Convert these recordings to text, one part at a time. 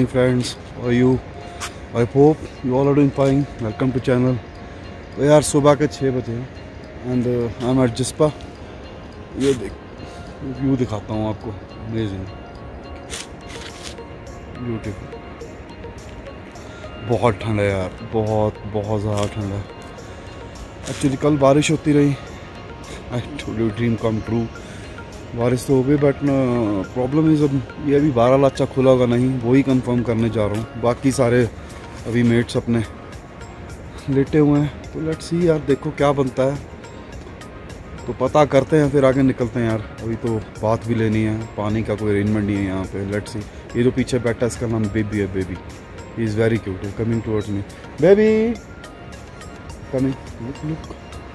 friends, how are you? I hope you all are doing fine. Welcome to channel. तो यार सुबह के 6 बजे and I am at Jispa. ये देख व्यू दिखाता हूँ आपको, अमेजिंग, ब्यूटीफुल। बहुत ठंड है यार, बहुत ज़्यादा ठंड है। एक्चुअली कल बारिश होती रही, I told you dream come true. बारिश तो हो गई बट प्रॉब्लम इज़ अब ये अभी 12 लाचा खुला होगा नहीं, वही कंफर्म करने जा रहा हूँ। बाकी सारे अभी मेट्स अपने लेटे हुए हैं, तो लेट्स सी यार, देखो क्या बनता है तो पता करते हैं, फिर आगे निकलते हैं यार। अभी तो बात भी लेनी है, पानी का कोई अरेंजमेंट नहीं है यहाँ पे। Let's see. ये जो पीछे बैठा है इसका नाम बेबी है, baby. He is very cute, है coming towards me. Baby coming, look.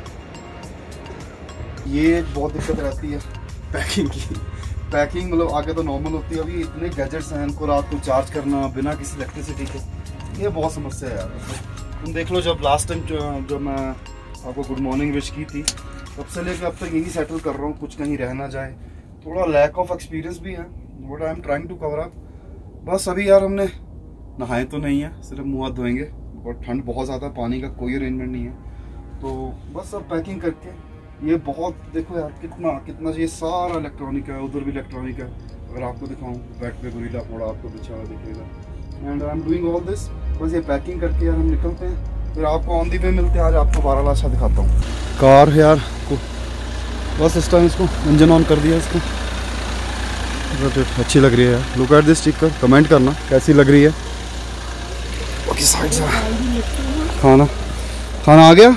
ये बहुत दिक्कत रहती है पैकिंग की। पैकिंग मतलब आगे तो नॉर्मल होती है, अभी इतने गैजेट्स हैं, इनको रात को चार्ज करना बिना किसी इलेक्ट्रिसिटी के, ये बहुत समस्या है यार। तुम देख लो, जब लास्ट टाइम जब मैं आपको गुड मॉर्निंग विश की थी, तब से लेकर अब तक यही सेटल कर रहा हूँ, कुछ कहीं रह ना जाए। थोड़ा लैक ऑफ एक्सपीरियंस भी है, what I am trying to cover up. बस अभी यार हमने नहाए तो नहीं है, सिर्फ मुँह हाथ धोएंगे, और ठंड बहुत ज़्यादा, पानी का कोई अरेंजमेंट नहीं है। तो बस अब पैकिंग करके, ये बहुत देखो यार कितना ये सारा इलेक्ट्रॉनिक है, उधर भी इलेक्ट्रॉनिक है। अगर आपको दिखाऊं, बेड पे गोरिल्ला पोड़ा आपको बिछा हुआ दिखेगा। And I am doing all this, बस ये पैकिंग करके यार हम निकलते हैं, फिर आपको ऑन दी वे मिलते हैं। आज आपको 12 लाशा दिखाता हूँ। कार यार को बस इस टाइम इसको इंजन ऑन कर दिया, इसको अच्छी लग रही है यार। Look at this sticker, comment करना कैसी लग रही है। ओके साइड से खाना आ गया।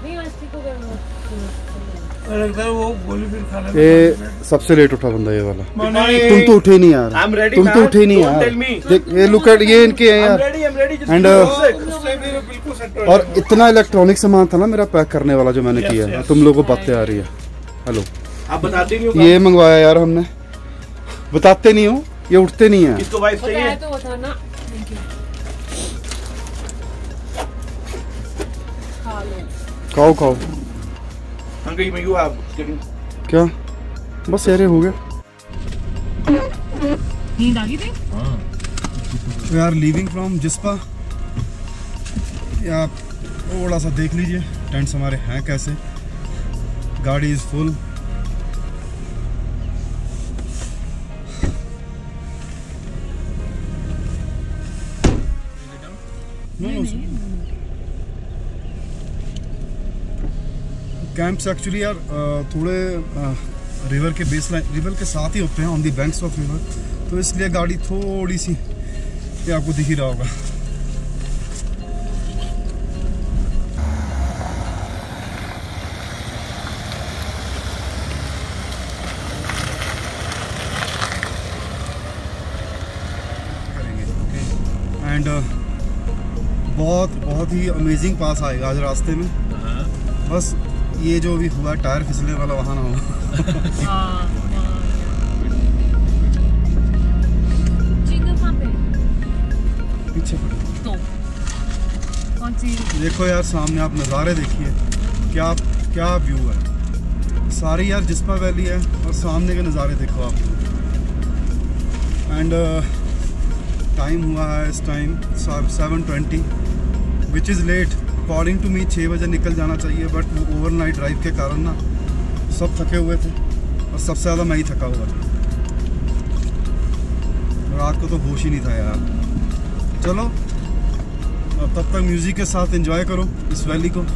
ये सबसे लेट उठा बंदा ये वाला। तुम तो उठे नहीं यार, तुम तो उठे नहीं यार। देख ये लुक एट, ये इनके हैं यार। एंड और इतना इलेक्ट्रॉनिक सामान था ना मेरा पैक करने वाला, जो मैंने किया। तुम लोगों को बातें आ रही है। हेलो, आप बताते नहीं हो। ये मंगवाया यार हमने, बताते नहीं हो, ये उठते नहीं है। किसको वाइफ चाहिए? खाओ। क्या बस यार हो गया। नींद आ गई थी। We are leaving from Jispa. आप थोड़ा सा देख लीजिए टेंट्स हमारे हैं कैसे। गाड़ी इज फुल। कैंप्स एक्चुअली यार थोड़े रिवर के बेस लाइन, रिवर के साथ ही होते हैं, on the banks of river, तो इसलिए गाड़ी थोड़ी सी, ये आपको दिख ही रहा होगा। एंड बहुत ही अमेजिंग पास आएगा आज रास्ते में। बस ये जो भी हुआ, टायर फिसलने वाला वहाँ ना हो। पीछे तो कौन सी? देखो यार सामने आप नज़ारे देखिए, क्या व्यू है। सारी यार जिस्पा वैली है और सामने के नज़ारे देखो आप। एंड टाइम हुआ है इस time 7:20 which is late. According to me 6 बजे निकल जाना चाहिए, बट वो ओवरनाइट ड्राइव के कारण ना सब थके हुए थे, और सबसे ज़्यादा मैं ही थका हुआ था। रात को तो होश ही नहीं था यार। चलो तब तक म्यूज़िक के साथ एंजॉय करो इस वैली को।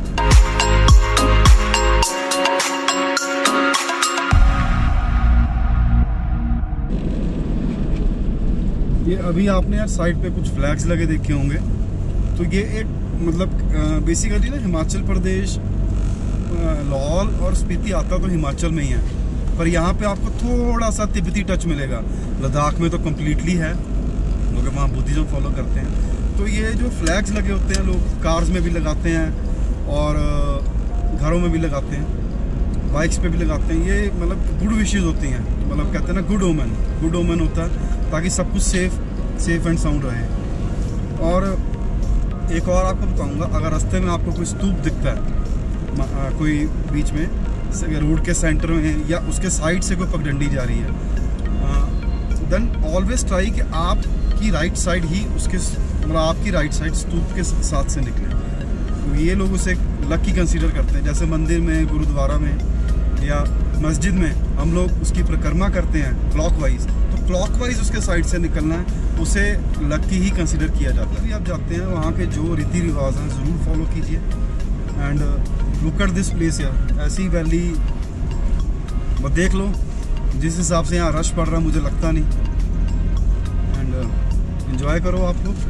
ये अभी आपने यार साइड पे कुछ फ्लैग्स लगे देखे होंगे, तो ये एक मतलब बेसिकली ना हिमाचल प्रदेश, लाहौल और स्पीति आता तो हिमाचल में ही है, पर यहाँ पे आपको थोड़ा सा तिब्बती टच मिलेगा। लद्दाख में तो कम्प्लीटली है, लोग वहाँ बुद्धिज़्म फॉलो करते हैं। तो ये जो फ्लैग्स लगे होते हैं, लोग कार्स में भी लगाते हैं और घरों में भी लगाते हैं, बाइक्स पे भी लगाते हैं। ये मतलब गुड विशेज़ होती हैं, मतलब कहते हैं ना गुड ओमन होता है, ताकि सब कुछ सेफ एंड साउंड रहे। और एक और आपको बताऊंगा, अगर रास्ते में आपको कोई स्तूप दिखता है, कोई बीच में रोड के सेंटर में या उसके साइड से कोई पगडंडी जा रही है, देन ऑलवेज ट्राई कि आप आपकी राइट साइड ही उसके मतलब आपकी राइट साइड स्तूप के साथ से निकले, तो ये लोग उसे लकी कंसीडर करते हैं। जैसे मंदिर में, गुरुद्वारा में या मस्जिद में हम लोग उसकी परिक्रमा करते हैं क्लॉकवाइज, तो क्लॉकवाइज उसके साइड से निकलना है, उसे लकी ही कंसीडर किया जाता है। अभी आप जाते हैं वहाँ के जो रीति रिवाज हैं ज़रूर फॉलो कीजिए। And look at this place यार, ऐसी वैली बस देख लो, जिस हिसाब से यहाँ रश पड़ रहा है मुझे लगता नहीं। एंड एंजॉय करो आप लोग।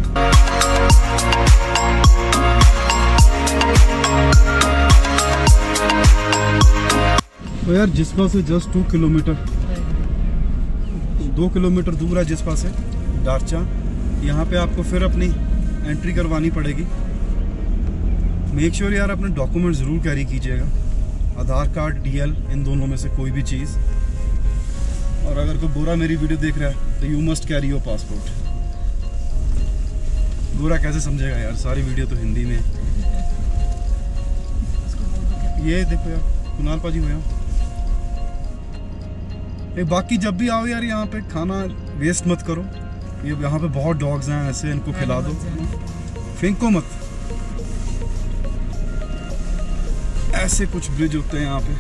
तो यार जिस्पा से जस्ट 2 किलोमीटर 2 किलोमीटर दूर है जिस्पा से दारचा। यहाँ पे आपको फिर अपनी एंट्री करवानी पड़ेगी। मेक श्योर यार अपने डॉक्यूमेंट ज़रूर कैरी कीजिएगा, आधार कार्ड, DL, इन दोनों में से कोई भी चीज़। और अगर कोई बुरा मेरी वीडियो देख रहा है तो you must carry your passport. बुरा कैसे समझेगा यार, सारी वीडियो तो हिंदी में है। ये देखो यार कुणाल पाजी हो यार। बाकी जब भी आओ यार यहाँ पे खाना वेस्ट मत करो। ये यहाँ पे बहुत डॉग्स हैं ऐसे, इनको खिला दो, फेंको मत। ऐसे कुछ ब्रिज होते हैं यहाँ पे।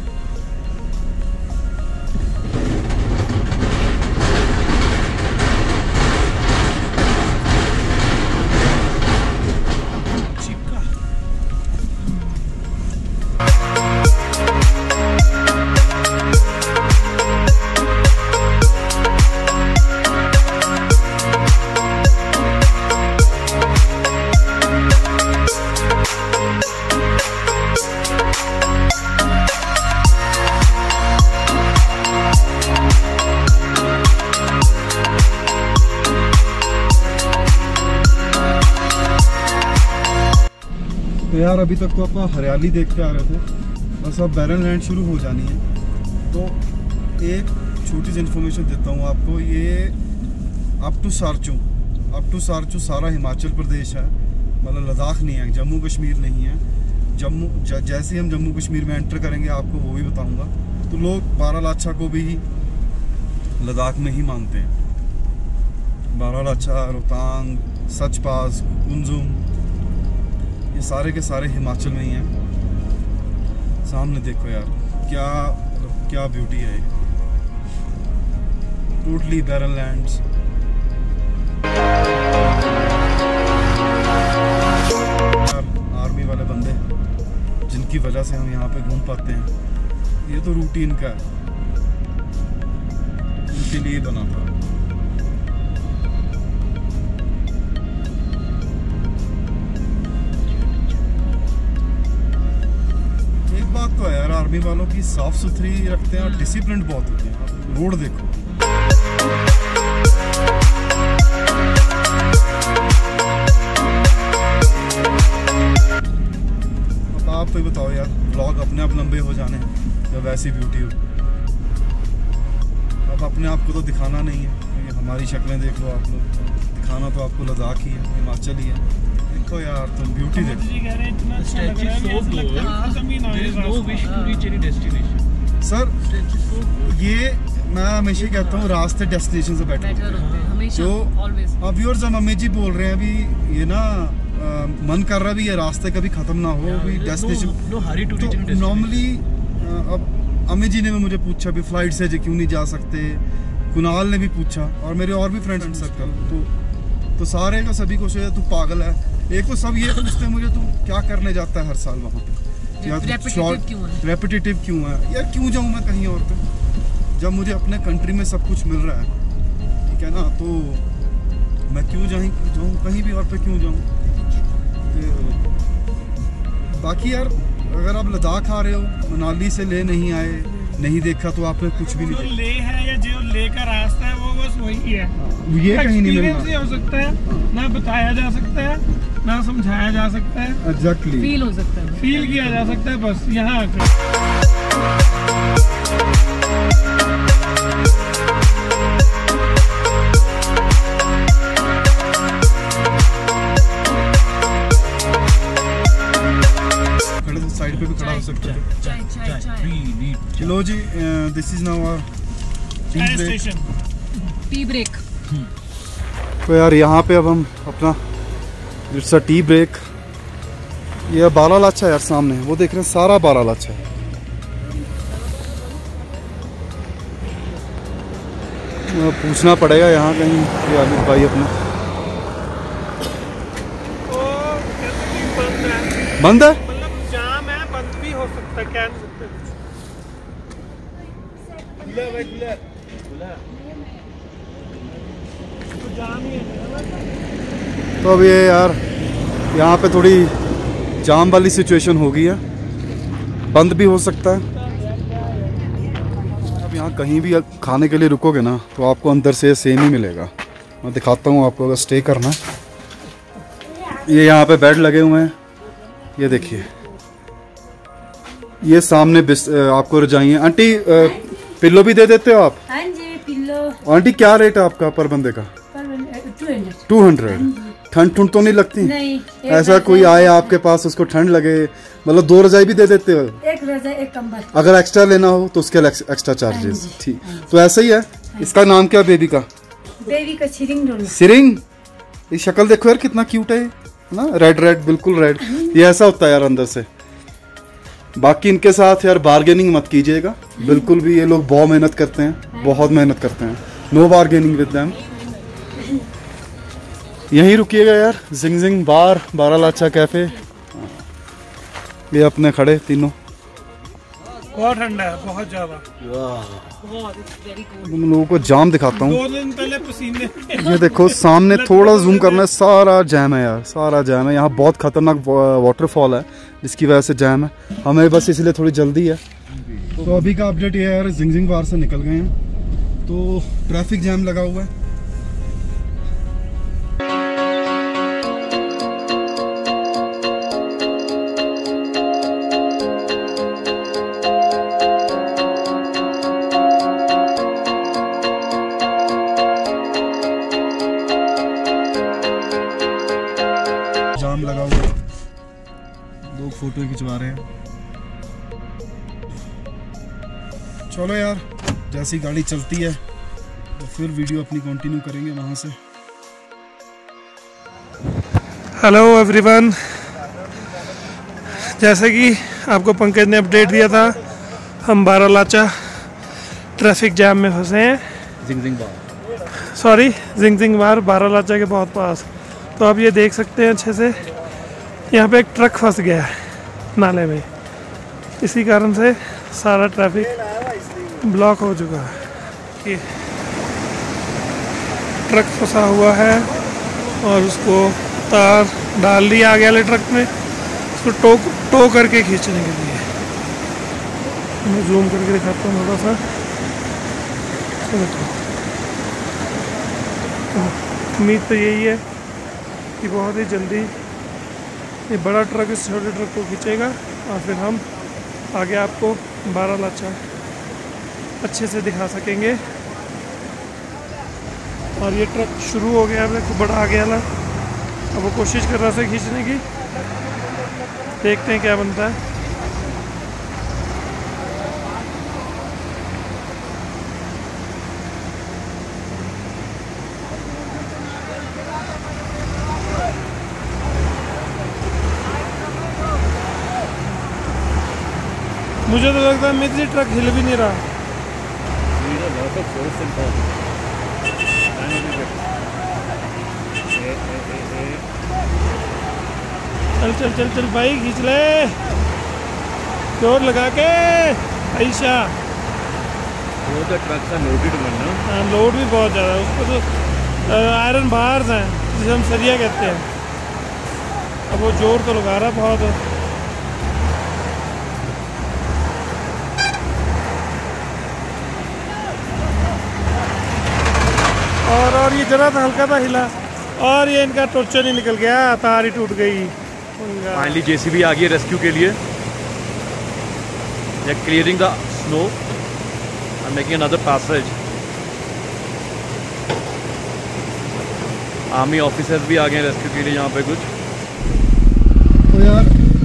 तो यार अभी तक तो आप हरियाली देखते आ रहे थे, बस अब बैरन लैंड शुरू हो जानी है। तो एक छोटी सी इन्फॉर्मेशन देता हूँ आपको। ये अप टू सारचू सारा हिमाचल प्रदेश है, मतलब लद्दाख नहीं है, जम्मू कश्मीर नहीं है। जैसे हम जम्मू कश्मीर में एंटर करेंगे आपको वो भी बताऊँगा। तो लोग बारालाचा को भी लद्दाख में ही मानते हैं। बारालाचा, रोहतांग, सचपास, कुंजुम, ये सारे के सारे हिमाचल में ही हैं। सामने देखो यार क्या ब्यूटी है, टोटली बैरन लैंड्स। आर्मी वाले बंदे जिनकी वजह से हम यहाँ पे घूम पाते हैं, ये तो रूटीन का है, उनके लिए बना था। बात तो है यार, आर्मी वालों की साफ सुथरी रखते हैं और डिसिप्लिन बहुत होती है। रोड देखो, अब आप तो बताओ यार, ब्लॉग अपने आप लंबे हो जाने हैं जब ऐसी ब्यूटी हो। अब अपने आप को तो दिखाना नहीं है, हमारी शक्लें देख लो आप लोग, दिखाना तो आपको लद्दाख ही है, हिमाचल ही है। देखो यार तुम ब्यूटी देखो। सर ये मैं हमेशा कहता हूँ, रास्ते डेस्टिनेशन से बेटर होते हैं। जो अब व्यूअर्स हम अम्मी जी बोल रहे हैं अभी, ये ना मन कर रहा भी ये रास्ते कभी खत्म ना हो, भी डेस्टिनेशन। तो नॉर्मली अब अम्मी जी ने मुझे पूछा भी फ्लाइट से क्यों नहीं जा सकते, कुणाल ने भी पूछा और मेरे और भी फ्रेंड्स सर्कल, तो सारे का सभी को शायद तू पागल है। एक तो सब ये पूछते हैं मुझे, तू क्या करने जाता है हर साल वहाँ पे, रेपिटेटिव क्यों है यार, क्यों जाऊँ मैं कहीं और पे जब मुझे अपने कंट्री में सब कुछ मिल रहा है, ठीक है ना। तो मैं क्यों जाऊँ कहीं भी और पे, क्यों जाऊँ। बाकी यार अगर आप लद्दाख आ रहे हो, मनाली से ले नहीं आए, नहीं देखा तो आपने कुछ भी नहीं देखा। ले है या जो ले का रास्ता है वो बस वही है, ये कहीं नहीं मिलना। हो सकता है ना, बताया जा सकता है ना, समझाया जा सकता है, एग्जैक्टली फील हो सकता है, फील किया जा सकता है बस यहाँ आकर। साइड पे भी खड़ा हो सकते हैं। चलो जी, this is now our tea break. Tea break. तो यार यहाँ पे अब हम अपना इट्स अ टी ब्रेक। ये बारालाचा यार सामने, वो देख रहे हैं सारा बारालाचा है। पूछना पड़ेगा यहाँ कहीं कि आलिफ भाई अपना बंद है, मतलब जाम है, बंद भी हो सकता है, कह नहीं सकते। तो जाम ही है। तो अब ये यार यहाँ पे थोड़ी जाम वाली सिचुएशन हो गई है, बंद भी हो सकता है। अब यहाँ कहीं भी खाने के लिए रुकोगे ना तो आपको अंदर से सेम ही मिलेगा। मैं दिखाता हूँ आपको, अगर स्टे करना है। ये यहाँ पे बेड लगे हुए हैं, ये देखिए। ये सामने आपको रजाइयाँ। आंटी पिल्लो भी दे देते हो आप? हाँ जी, पिल्लो। आंटी क्या रेट है आपका पर बंदे का? 200। ठंड ठंड तो नहीं लगती? नहीं। ऐसा कोई आए आपके पास उसको ठंड लगे, मतलब 2 रजाई भी दे देते हो? एक रजाई एक कंबल। अगर एक्स्ट्रा लेना हो तो उसके एक्स्ट्रा चार्जेस। ठीक, तो ऐसा ही है। इसका नाम क्या बेबी का? बेबी का सिरिंग। सिरिंग। ये शक्ल देखो यार कितना क्यूट है ना, रेड रेड, बिल्कुल रेड। ये ऐसा होता है यार अंदर से। बाकी इनके साथ यार बार्गेनिंग मत कीजिएगा बिल्कुल भी, ये लोग बहुत मेहनत करते हैं, बहुत मेहनत करते हैं। No bargaining with them. यहीं रुकिएगा यार, जिंगजिंग बार, बारालाचा कैफे। ये अपने खड़े तीनों। बहुत ठंडा है, बहुत ज्यादा। तुम लोगों को जाम दिखाता हूँ। 2 दिन पहले पसीने। ये देखो सामने थोड़ा जूम करना है, सारा जैम है यार, सारा जैम है। यहाँ बहुत खतरनाक वाटरफॉल है जिसकी वजह से जैम है। हमें बस इसलिए थोड़ी जल्दी है। तो अभी का अपडेट ये है यार, जिंगजिंग बार से निकल गए हैं तो ट्रैफिक जैम लगा हुआ है। जाम लगा हुआ है, लोग फोटो खिंचवा रहे हैं। चलो यार, जैसी गाड़ी चलती है तो फिर वीडियो अपनी कंटिन्यू करेंगे वहां से। हेलो एवरीवन, जैसे कि आपको पंकज ने अपडेट दिया था, हम बारालाचा ट्रैफिक जैम में फंसे हैं। जिंगजिंग बार बारालाचा के बहुत पास। तो आप ये देख सकते हैं अच्छे से, यहाँ पे एक ट्रक फंस गया है नाले में। इसी कारण से सारा ट्रैफिक ब्लॉक हो चुका है। ये ट्रक फंसा हुआ है और उसको तार डाल दिया आगे वाले ट्रक में, उसको टो करके खींचने के लिए। मैं जूम करके दिखाता हूँ थोड़ा सा। उम्मीद तो यही है कि बहुत ही जल्दी ये बड़ा ट्रक इस छोटे ट्रक को खींचेगा और फिर हम आगे आपको बारालाचा अच्छे से दिखा सकेंगे। और ये ट्रक शुरू हो गया है, खूब बड़ा आ गया ना। अब वो कोशिश कर रहा है खींचने की, देखते हैं क्या बनता है। मुझे तो लगता है मेरी ट्रक हिल भी नहीं रहा। चल चल चल चल भाई, खींच ले जोर लगा के। ऐसा वो तो ट्रक का लोडेड बनना। हाँ, लोड भी बहुत ज़्यादा है उसको। तो आयरन बार्स हैं जिसे हम सरिया कहते हैं। अब वो जोर तो लगा रहा बहुत। और ये जरा सा हल्का सा हिला और ये इनका टोर्चर ही निकल गया, तार ही टूट गई। फाइनली जेसीबी आ गई रेस्क्यू के लिए। They are clearing the snow and making another passage. Army officers भी आ गए रेस्क्यू के लिए यहाँ पे कुछ। तो यार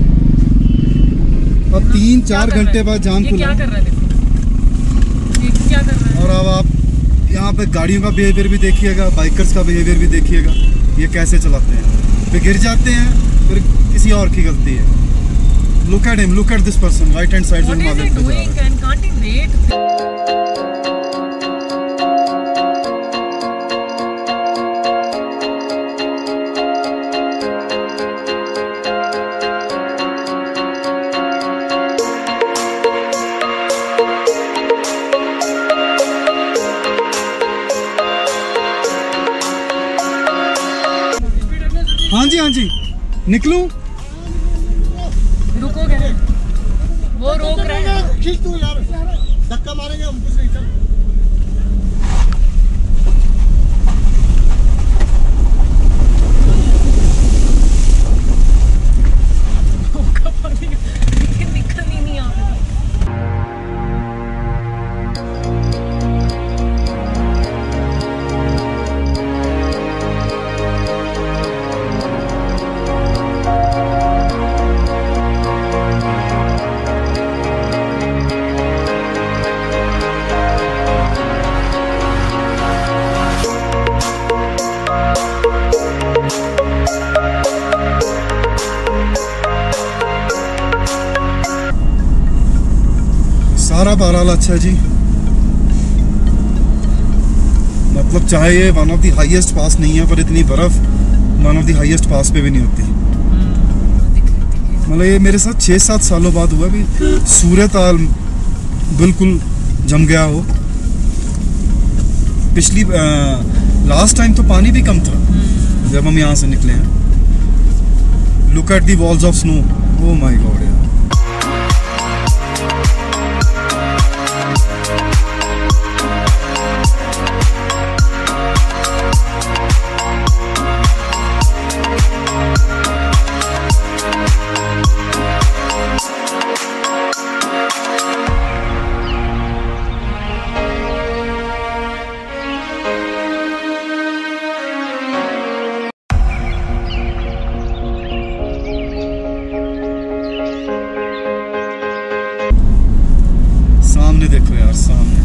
अब 3-4 घंटे बाद जाम खुला। क्या कर रहा है? और अब आप यहाँ पे गाड़ियों का बिहेवियर भी देखिएगा, बाइकर्स का बिहेवियर भी देखिएगा, ये कैसे चलाते हैं। फिर गिर जाते हैं, फिर किसी और की गलती है। Look at him, look at this person, right hand side What से is he हिमालय पे जा doing रहा है। and can't he wait? हाँ जी, हाँ जी, निकलूं? रुकोगे ना? वो रोक रहे हैं। खींच तू यार, धक्का मारेंगे हम, कुछ नहीं। चल निकलनी नहीं आ रही। सारा बहरहाल अच्छा जी। मतलब चाहे ये one of the highest pass नहीं है, पर इतनी बर्फ one of the highest pass पे भी नहीं होती। मतलब ये मेरे साथ 6-7 सालों बाद हुआ भी सूरताल बिल्कुल जम गया हो। पिछली लास्ट टाइम तो पानी भी कम था जब हम यहाँ से निकले हैं। Look at the walls of snow, oh my god यार। सामने देखो यार, सामने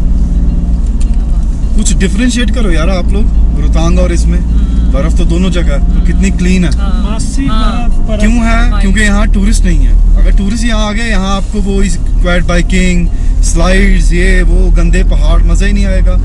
कुछ डिफरेंशिएट करो यार आप लोग, रोहतांग और इसमें बर्फ तो दोनों जगह, तो कितनी क्लीन है। मासी हाँ। बर्फ क्यों है? क्योंकि यहाँ टूरिस्ट नहीं है। अगर टूरिस्ट यहाँ आ गए, यहाँ आपको वो क्वाड बाइकिंग, स्लाइड्स, ये वो गंदे पहाड़, मजा ही नहीं आएगा।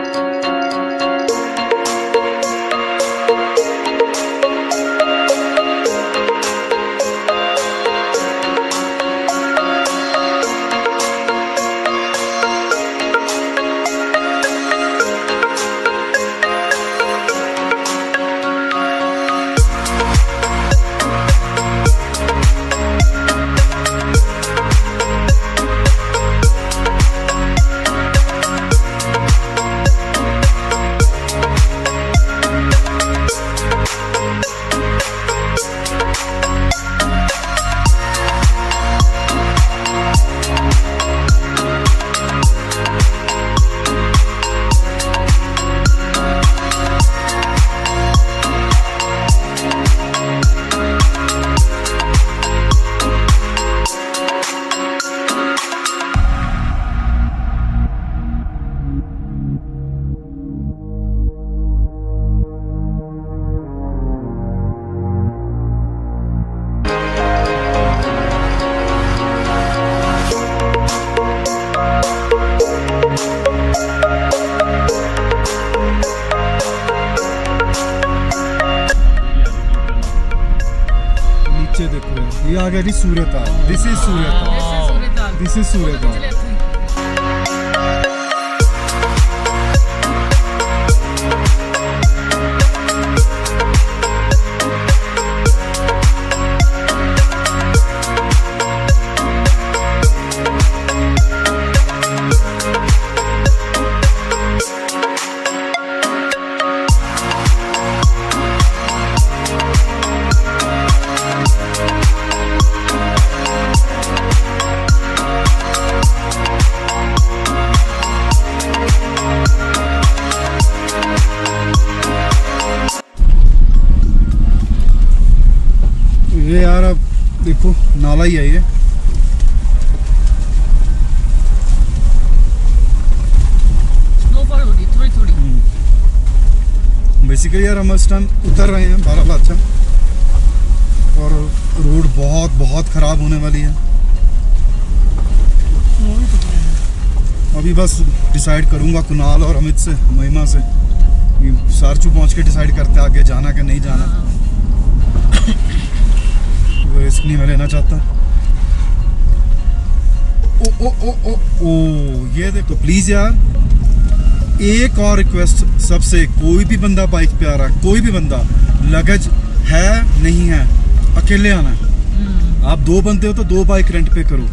नीचे देखो यार, ये आ गया जी Surtal. This is Surtal, this is Surtal. ये यार अब देखो नाला ही है ये। स्नोफॉल होगी, थोड़ी बेसिकली यार हम इस टाइम उतर रहे हैं बारालाचा और रोड बहुत बहुत ख़राब होने वाली है। अभी बस डिसाइड करूँगा कुणाल और अमित से, महिमा से, सारचू पहुँच के डिसाइड करते आगे जाना कि नहीं जाना। वो रिस्क नहीं मैं लेना चाहता। ओ ओ ओ ओ ओ ये देखो प्लीज़ यार एक और रिक्वेस्ट सबसे, कोई भी बंदा बाइक पे आ रहा है, कोई भी बंदा, लगेज है नहीं है, अकेले आना है। आप 2 बंदे हो तो 2 बाइक रेंट पे करो।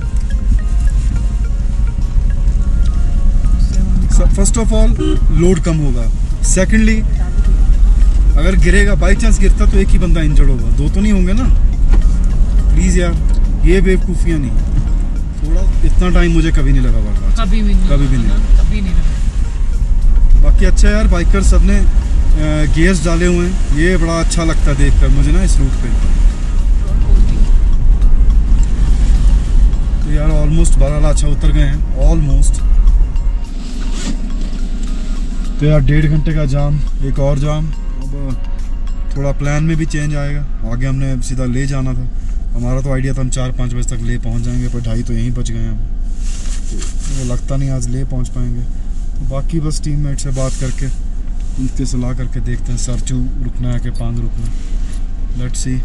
फर्स्ट ऑफ ऑल लोड कम होगा, सेकेंडली अगर गिरेगा, बाई चांस गिरता तो एक ही बंदा इंजर्ड होगा, 2 तो नहीं होंगे ना। प्लीज़ यार ये बेवकूफ़ियाँ नहीं, थोड़ा इतना टाइम मुझे कभी नहीं लगा बार कभी भी नहीं, कभी भी नहीं, कभी नहीं लगा। बाकी अच्छा यार बाइकर सब ने गियर्स डाले हुए हैं, ये बड़ा अच्छा लगता है देखकर मुझे ना इस रूट पे। तो यार ऑलमोस्ट बारालाचा उतर गए हैं, ऑलमोस्ट। तो यार 1.5 घंटे का जाम, एक और जाम। अब थोड़ा प्लान में भी चेंज आएगा, आगे हमने सीधा ले जाना था, हमारा तो आइडिया था हम 4-5 बजे तक ले पहुंच जाएंगे, पर 2:30 तो यहीं बच गए हम। तो लगता नहीं आज ले पहुंच पाएंगे। तो बाकी बस टीममेट से बात करके उनसे सलाह करके देखते हैं सरचू रुकना है कि पांग रुकना, लेट्स सी।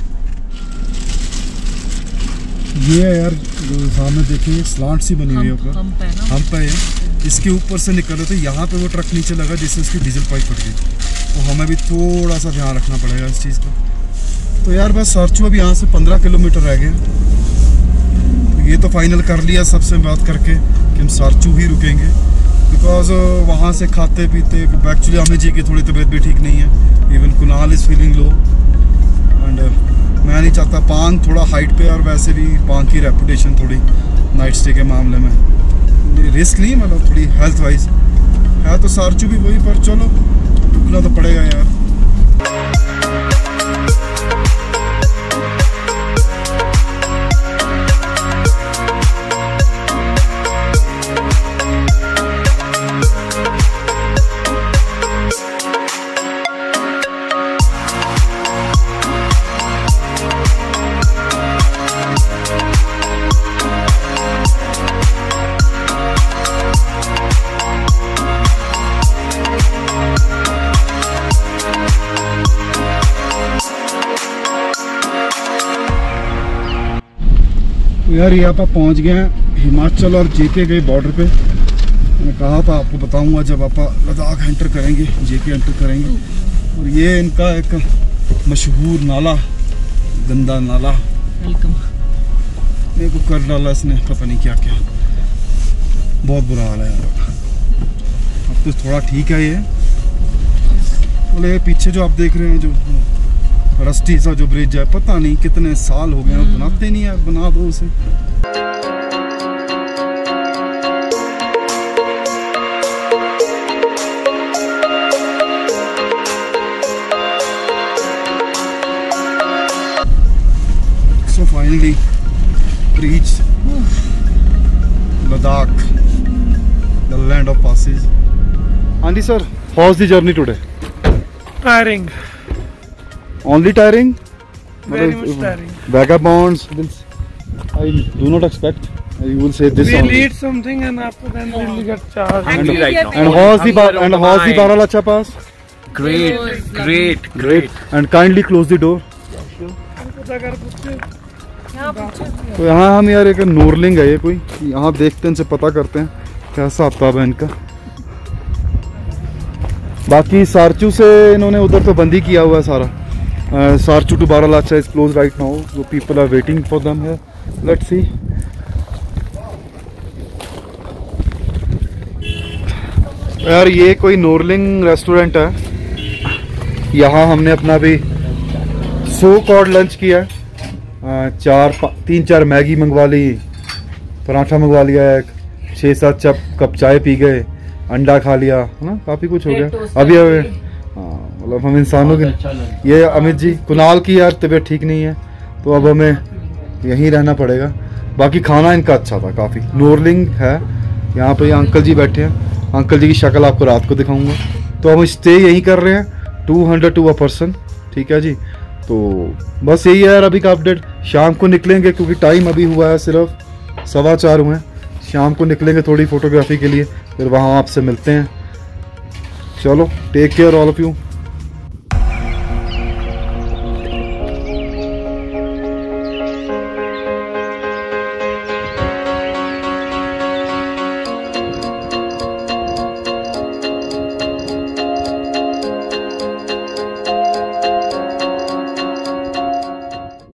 ये है यार जो सामने देखेंगे स्लांट सी बनी हुई है ऊपर, हम पे है, इसके ऊपर से निकले तो यहाँ पे वो ट्रक नीचे लगा जिससे उसकी डीजल पाइप फट गई। तो हमें भी थोड़ा सा ध्यान रखना पड़ेगा इस चीज़ का। तो यार बस सरचू अभी यहाँ से 15 किलोमीटर रह गए। तो ये तो फाइनल कर लिया सबसे बात करके कि हम सरचू ही रुकेंगे, बिकॉज वहाँ से खाते पीते एक्चुअली अमित जी की थोड़ी तबीयत भी ठीक नहीं है, even Kunal is feeling low, and मैं नहीं चाहता पांग थोड़ा हाइट पे, और वैसे भी पांग की रेपुटेशन थोड़ी नाइट स्टे के मामले में रिस्क नहीं, मतलब थोड़ी हेल्थ वाइज है। तो सरचू भी वही, पर चलो रुकना तो पड़ेगा यार। यार यहाँ पर पहुँच गए हैं हिमाचल और जेके के बॉर्डर पे। मैंने कहा था आपको बताऊंगा जब आप लद्दाख एंटर करेंगे, जेके एंटर करेंगे। और ये इनका एक मशहूर नाला, गंदा नाला, वेलकम। मेरे को कर डाला इसने, पता नहीं क्या क्या, बहुत बुरा हाल है यार। अब तो थोड़ा ठीक है ये, बोले पीछे जो आप देख रहे हैं जो रस्टी सा जो ब्रिज है, पता नहीं कितने साल हो गए हैं बनाते नहीं है, बना दो उसे। So finally reached Ladakh, the land of passes. Andy sir, how's the journey today? Tiring, Only tiring? very much tiring. Vagabonds, I do not expect. You will say this We'll only. eat something and after then we'll get charged. Hungry right now. And how's the Baralacha pass? Great. And kindly close the door. पता कर पूछे। तो यहाँ हम यार एक नोरलिंग है ये कोई, यहाँ देखते हैं इनसे पता करते हैं कैसा हिसाब है इनका। बाकी सारचू से इन्होंने उधर तो बंदी किया हुआ है सारा। Sarchu to Baralacha is close right now, so people are waiting for them here. Let's see. यार ये कोई नोरलिंग रेस्टोरेंट है, यहाँ हमने अपना भी सो कॉर्ड लंच किया है। 3-4 मैगी मंगवा ली, पराठा मंगवा लिया, एक 6-7 कप चाय पी गए, अंडा खा लिया, है ना, काफ़ी कुछ हो गया। अभी मतलब हम इंसानों की, ये अमित जी कुणाल की यार तबीयत ठीक नहीं है तो अब हमें यहीं रहना पड़ेगा। बाकी खाना इनका अच्छा था काफ़ी। नोरलिंग है यहाँ पे, अंकल जी बैठे हैं, अंकल जी की शक्ल आपको रात को दिखाऊंगा। तो हम स्टे यहीं कर रहे हैं, 200 टू अ पर्सन, ठीक है जी। तो बस यही है यार अभी का अपडेट। शाम को निकलेंगे क्योंकि टाइम अभी हुआ है सिर्फ 4:15 हुए हैं। शाम को निकलेंगे थोड़ी फोटोग्राफी के लिए, फिर वहाँ आपसे मिलते हैं। चलो take care all of you.